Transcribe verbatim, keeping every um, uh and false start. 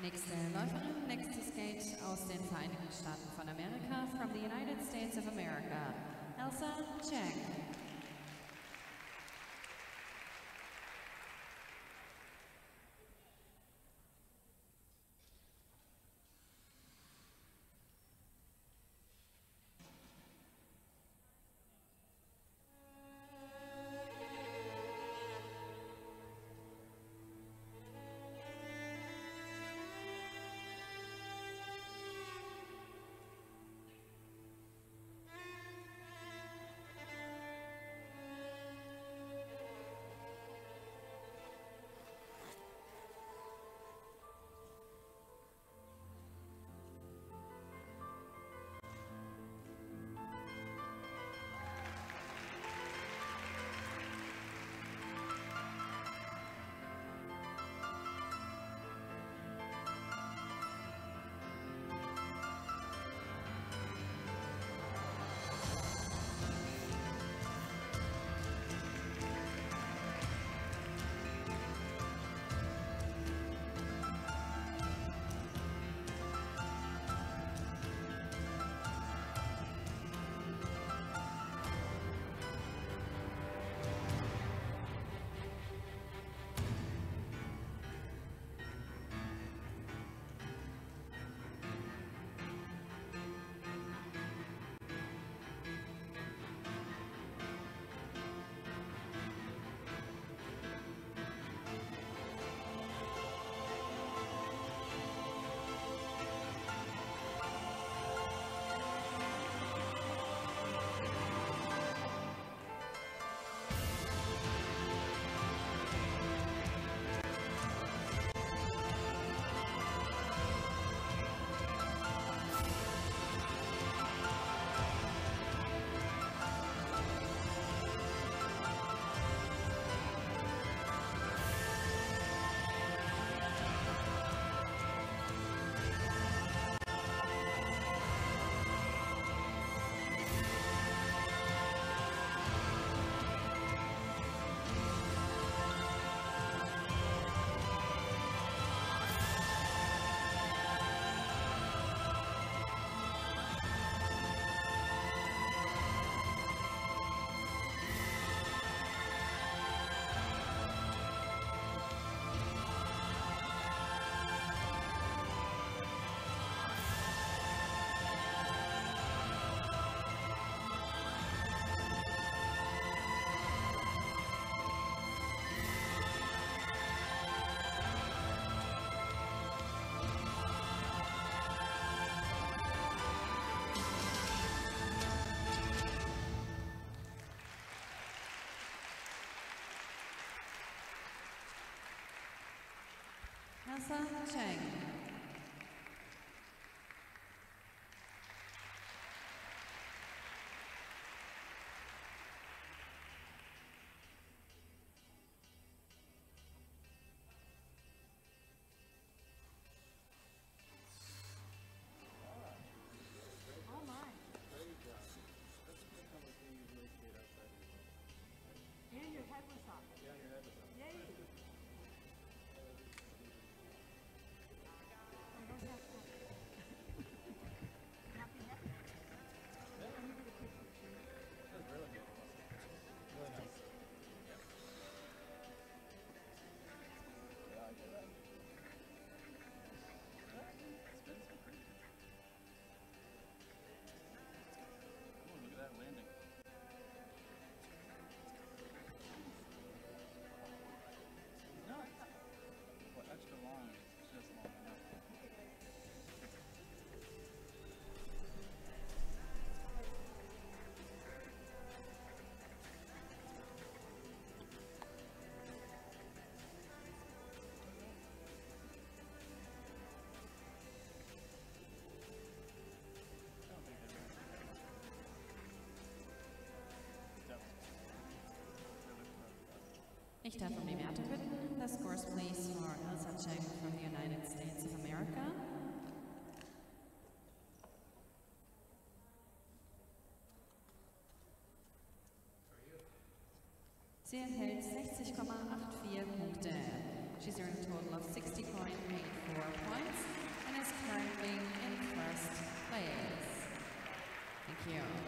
Nächste Läuferin, nächstes Skate aus den Vereinigten Staaten von Amerika, from the United States of America, Elsa Cheng. Elsa Cheng. Ich darf um die Werte bitten. The scores please for Elsa Cheng from the United States of America. Sie erhält sechzig Komma vierundachtzig Punkte. She's earned a total of sixty point eight four points. you.